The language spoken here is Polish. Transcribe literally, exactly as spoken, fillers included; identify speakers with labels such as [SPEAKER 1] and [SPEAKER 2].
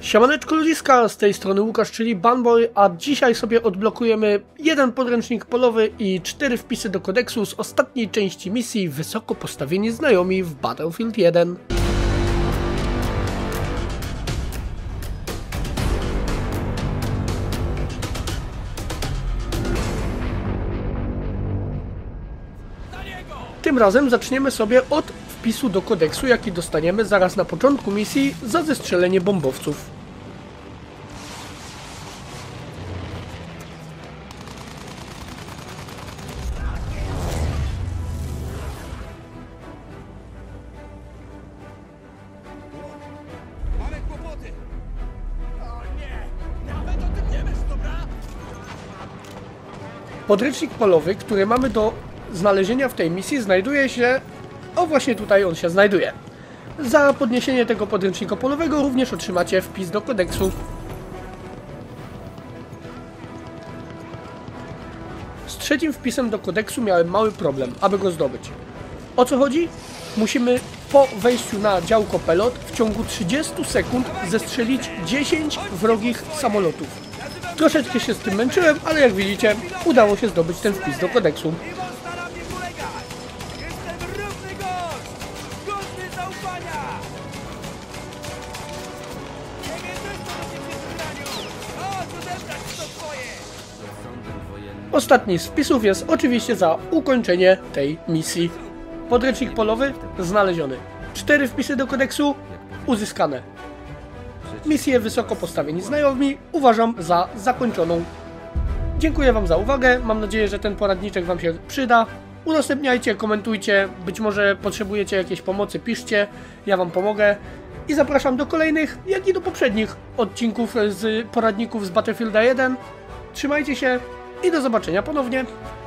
[SPEAKER 1] Siemaneczko ludziska, z tej strony Łukasz, czyli Bunboy, a dzisiaj sobie odblokujemy jeden podręcznik polowy i cztery wpisy do kodeksu z ostatniej części misji Wysoko postawieni znajomi w Battlefield jeden. Tym razem zaczniemy sobie od wpisu do kodeksu, jaki dostaniemy zaraz na początku misji za zestrzelenie bombowców.
[SPEAKER 2] Mamy kłopoty! O nie! Nawet o tym nie myśl, dobra?
[SPEAKER 1] Podręcznik polowy, który mamy do znalezienia w tej misji, znajduje się... O, właśnie tutaj on się znajduje. Za podniesienie tego podręcznika polowego również otrzymacie wpis do kodeksu. Z trzecim wpisem do kodeksu miałem mały problem, aby go zdobyć. O co chodzi? Musimy po wejściu na działko pelot w ciągu trzydziestu sekund zestrzelić dziesięć wrogich samolotów. Troszeczkę się z tym męczyłem, ale jak widzicie, udało się zdobyć ten wpis do kodeksu.
[SPEAKER 2] Iwon stara mnie polegać! Jestem równy gość! Godny zaufania! Ciebie też to będzie przy wygraniu! Chodź, odebrać to twoje!
[SPEAKER 1] Ostatni z wpisów jest oczywiście za ukończenie tej misji. Podręcznik polowy znaleziony. Cztery wpisy do kodeksu uzyskane. Misję Wysoko postawieni znajomi uważam za zakończoną. Dziękuję Wam za uwagę, mam nadzieję, że ten poradniczek Wam się przyda. Udostępniajcie, komentujcie, być może potrzebujecie jakiejś pomocy, piszcie, ja Wam pomogę. I zapraszam do kolejnych, jak i do poprzednich odcinków z poradników z Battlefielda jeden. Trzymajcie się i do zobaczenia ponownie.